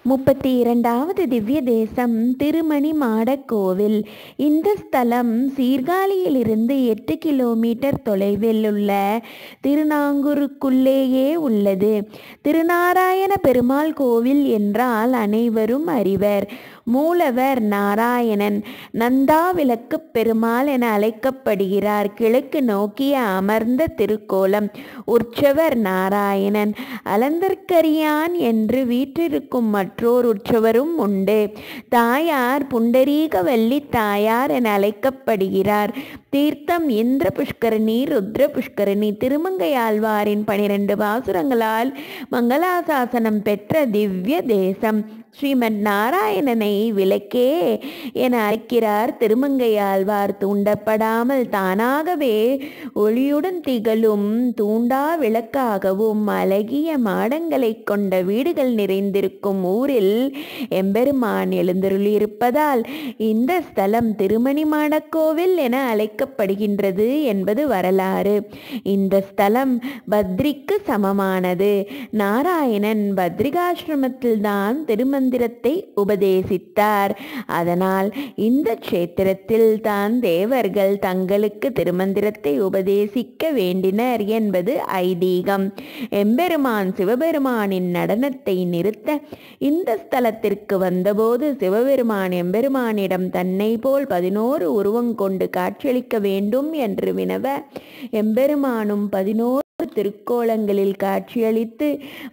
32வது திவ்ய தேசம் திருமணிமாடக் கோவில். இந்த ஸ்தலம் சீர்காழியிலிருந்து 8 கிலோமீட்டர் தொலைவில் உள்ள திருநாங்கூருக்குள்ளேயே உள்ளது. திருநாராயண பெருமாள் கோவில் என்றால் அனைவரும் அறிவர். மூலவர் நாராயணன் நந்தாவிளக்கு பெருமாள் என அழைக்கப்படுகிறார். கிழக்கு நோக்கிய அமர்ந்த திருக்கோலம். உற்சவர் நாராயணன். அலந்தர்க்கரியான் என்று வீற்றிருக்கும் மற்றோர் உற்சவரும் உண்டு. தாயார் புண்டரீகவல்லி தாயார் என அழைக்கப்படுகிறார். தீர்த்தம் இந்திர புஷ்கரணி, ருத்ர புஷ்கரணி. திருமங்கையாழ்வாரின் 12 பாசுரங்களால் மங்களாசாசனம் பெற்ற திவ்ய தேசம். ஸ்ரீமன் நாராயணனை விளக்கே என அழைக்கிறார் திருமங்கையாழ்வார். தூண்டப்படாமல் தானாகவே ஒளியுடன் திகழும் தூண்டா விளக்காகவும் அழகிய மாடங்களை கொண்ட வீடுகள் நிறைந்திருக்கும் ஊரில் எம்பெருமான் எழுந்தருளியிருப்பதால் இந்த ஸ்தலம் திருமணிமாடக்கோவில் என அழைக்கப்படுகின்றது என்பது வரலாறு. இந்த ஸ்தலம் பத்ரிக்கு சமமானது. நாராயணன் பத்ரிகாசிரமத்தில்தான் திருமந்திரத்தை உபதேசித்தார். அதனால் இந்த க்ஷேத்திரத்தில் தான் தேவர்கள் தங்களுக்கு திருமந்திரத்தை உபதேசிக்க வேண்டினர் என்பது ஐதீகம். எம்பெருமான் சிவபெருமானின் நடனத்தை நிறுத்த இந்த ஸ்தலத்திற்கு வந்தபோது சிவபெருமான் எம்பெருமானிடம் தன்னை போல் 11 உருவம் கொண்டு காட்சியளிக்க வேண்டும் என்று வினவ, எம்பெருமானும் 11 திருக்கோலங்களில் காட்சியளித்து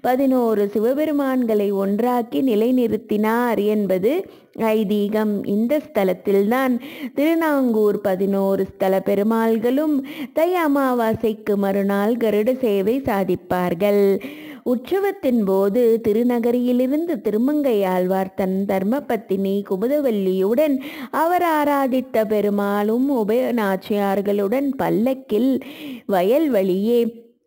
11 சிவபெருமான்களை ஒன்றாக்கி நிலைநிறுத்தினார் என்பது ஐதீகம். இந்த ஸ்தலத்தில்தான் திருநாங்கூர் 11 ஸ்தல பெருமாள்களும் தை அமாவாசைக்கு மறுநாள் கருட சேவை சாதிப்பார்கள். உற்சவத்தின் போது திருநகரியிலிருந்து திருமங்கையாழ்வார் தன் தர்மபத்தினி குமுதவல்லியுடன் அவர் ஆராதித்த பெருமாளும் உபயநாச்சியார்களுடன் பல்லக்கில் வயல் வழியே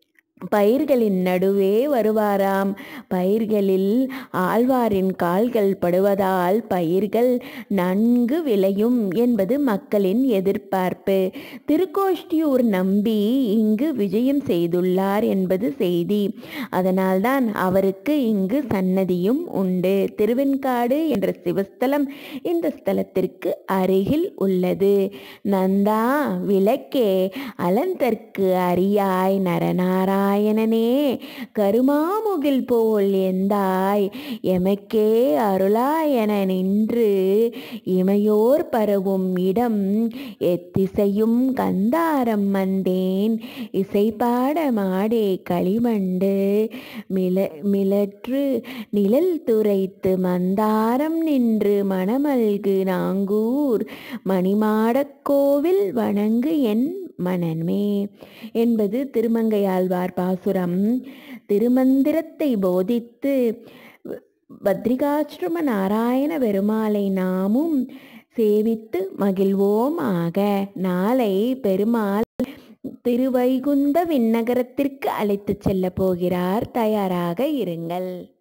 பயிர்களின் நடுவே வருவாராம். பயிர்களில் ஆழ்வாரின் கால்கள் படுவதால் பயிர்கள் நன்கு விளையும் என்பது மக்களின் எதிர்பார்ப்பு. திருக்கோஷ்டியூர் நம்பி இங்கு விஜயம் செய்துள்ளார் என்பது செய்தி. அதனால்தான் அவருக்கு இங்கு சன்னதியும் உண்டு. திருவெண்காடு என்ற சிவஸ்தலம் இந்த ஸ்தலத்திற்கு அருகில் உள்ளது. நந்தா விளக்கே அலந்தற்கு அரியாய் நரநாராயணனே கருமாமுகில் போல் எந்தாய் எமக்கே அருளாயன நின்று இமையோர் பரவும் இடம் எத்திசையும் கந்தாரம் வந்தேன் இசைப்பாட மாடே களிமண்டு மிளற்று நிழல் துரைத்து மந்தாரம் நின்று மணமல்கு நாங்கூர் மணிமாடக் கோவில் வணங்கு என் மனமே என்பது திருமங்கையாழ்வார் பாசுரம். திருமந்திரத்தை போதித்து பத்ரிகாசிரம நாராயண பெருமாளை நாமும் சேவித்து மகிழ்வோம் ஆக. நாளை பெருமாள் திருவைகுந்த விண்ணகரத்திற்கு அழைத்து செல்ல போகிறார். தயாராக இருங்கள்.